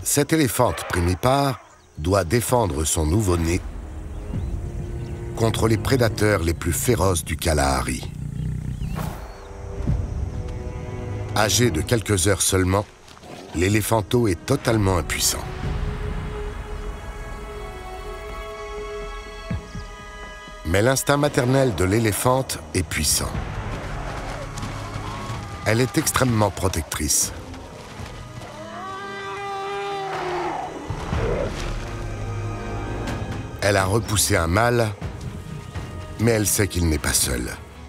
Cette éléphante primipare doit défendre son nouveau-né contre les prédateurs les plus féroces du Kalahari. Âgé de quelques heures seulement, l'éléphanteau est totalement impuissant. Mais l'instinct maternel de l'éléphante est puissant. Elle est extrêmement protectrice. Elle a repoussé un mâle, mais elle sait qu'il n'est pas seul.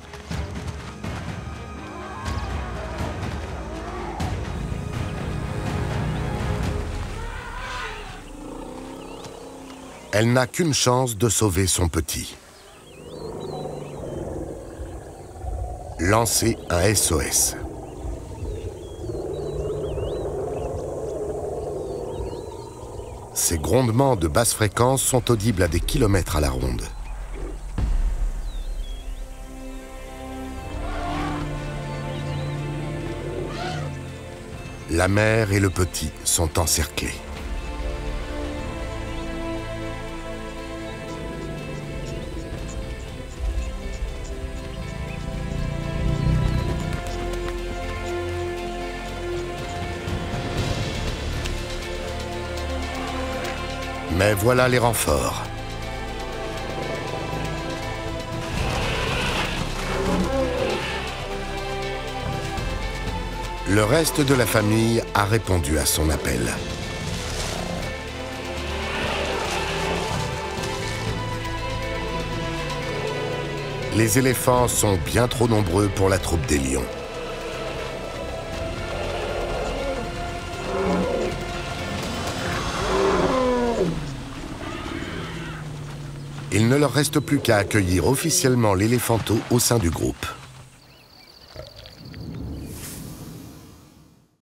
Elle n'a qu'une chance de sauver son petit. Lancer un SOS. Ces grondements de basse fréquence sont audibles à des kilomètres à la ronde. La mère et le petit sont encerclés. Mais voilà les renforts. Le reste de la famille a répondu à son appel. Les éléphants sont bien trop nombreux pour la troupe des lions. Il ne leur reste plus qu'à accueillir officiellement l'éléphanteau au sein du groupe.